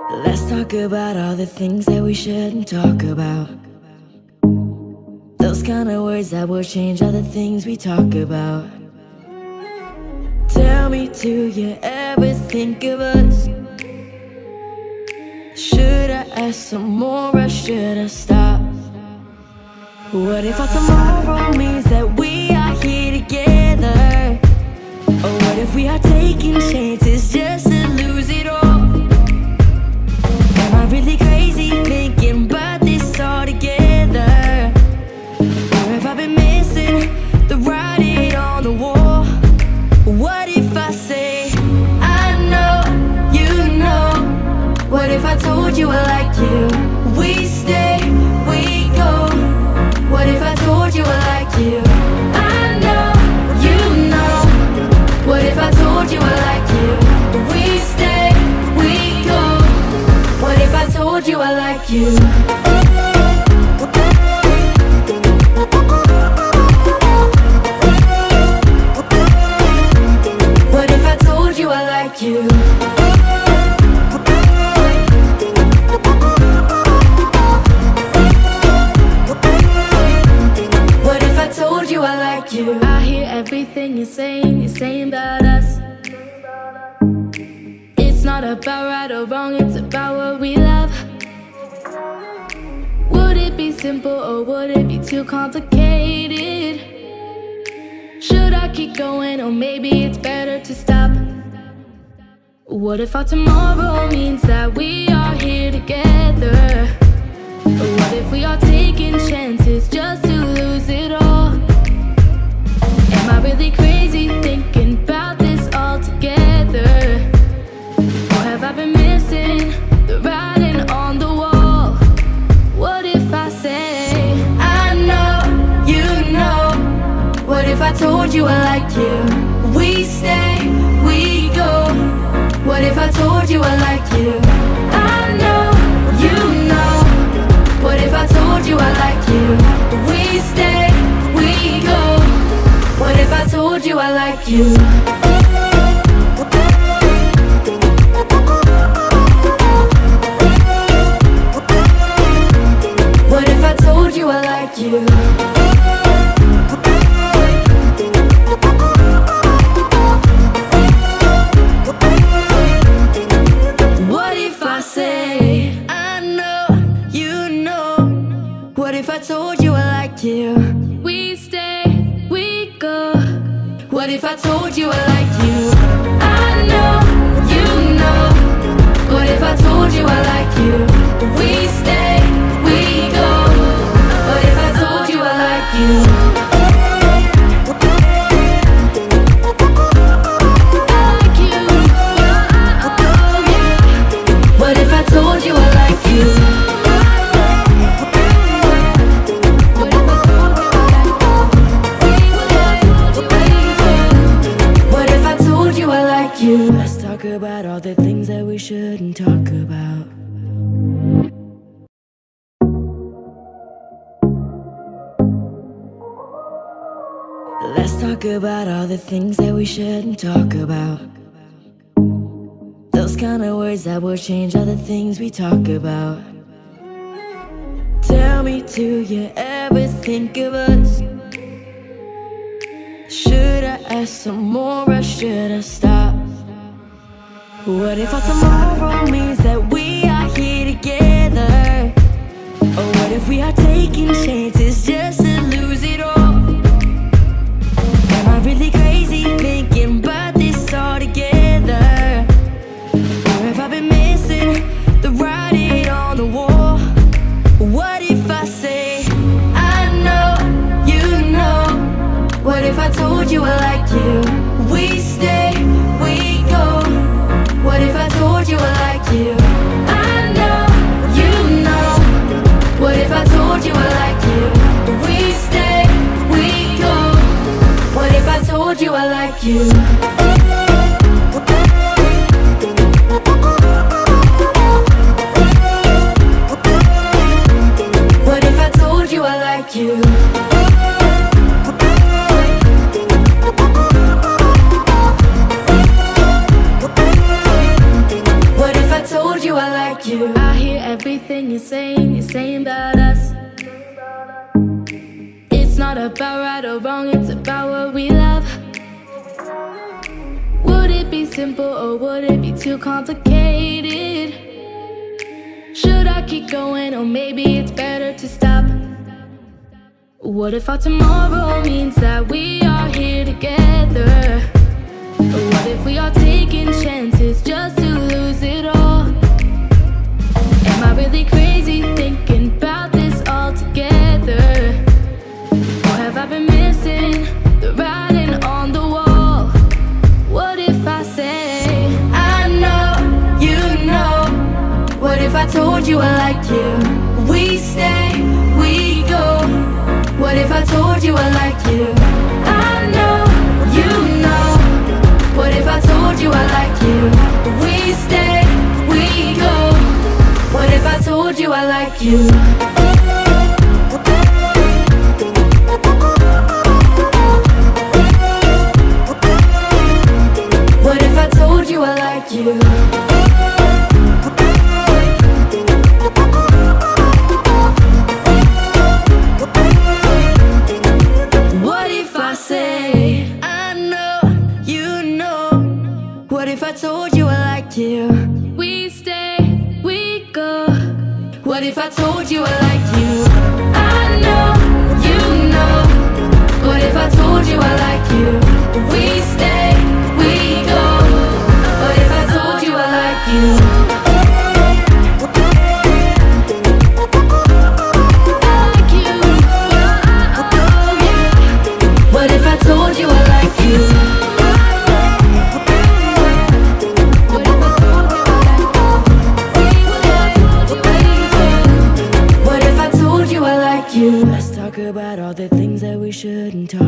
Let's talk about all the things that we shouldn't talk about. Those kind of words that will change all the things we talk about. Tell me, do you ever think of us? Should I ask some more or should I stop? What if our tomorrow means that we are here together? Or what if we are taking chances just to lose it all? Am I really crazy thinking about this all together? Or have I been missing the writing on the wall? What if I say, I know, you know? What if I told you I like you? We stay, we go. What if I told you I like you? I know, you know. What if I told you I like you? We stay, we go. What if I told you I like you? What if I told you I like you? What if I told you I like you? I hear everything you're saying about us. It's not about right or wrong, it's about what we love. Would it be simple or would it be too complicated? Should I keep going or maybe it's better to stop? What if our tomorrow means that we are here together? Or what if we are taking chances just to lose it all? Am I really crazy thinking about this all together? Or have I been missing the writing on the wall? What if I say, I know, you know? What if I told you I like you? We stay, we go. What if I told you I like you? I know, you know. What if I told you I like you? We stay, we go. What if I told you I like you? What if I told you I like you? What if I say, I know, you know? What if I told you I like you? We stay, we go. What if I told you I like you? I know, you know. What if I told you I like you? We stay, we go. What if I told you I like you? What if I told you I like you? What if I told you I like you? Let's talk about all the things that we shouldn't talk about. Let's talk about all the things that we shouldn't talk about. Those kind of words that will change all the things we talk about. Tell me, do you ever think of us? Should I ask some more or should I stop? What if our tomorrow means that we are here together? Or what if we are taking chances just to lose it all? Am I really crazy thinking about this all together? Or have I been missing the writing on the wall? What if I say, I know, you know? What if I told you I like you? We stay, we go. What if I told you I like you? I know, you know. What if I told you I like you? We stay, we go. What if I told you I like you? What if I told you I like you? What if I told you I like you? about right or wrong, it's about what we love. Would it be simple or would it be too complicated? Should I keep going or maybe it's better to stop? What if our tomorrow means that we are here together? Or what if we are taking chances just to lose it all? Am I really crazy thinking about this all together? Or have I been missing the writing on the wall? What if I say, I know, you know? What if I told you I like you? We stay, we go. What if I told you I like you? I know, you know. What if I told you I like you? We stay, we go. What if I told you I like you? What if I told you I like you? What if I say, I know, you know? What if I told you I like you? We stay, we go. What if I told you I like you? I know, you know. What if I told you I like you? We stay, we go. What if I told you I like you? What if I told you I like you? What if I told you I like you? Let's talk about all the things that we shouldn't talk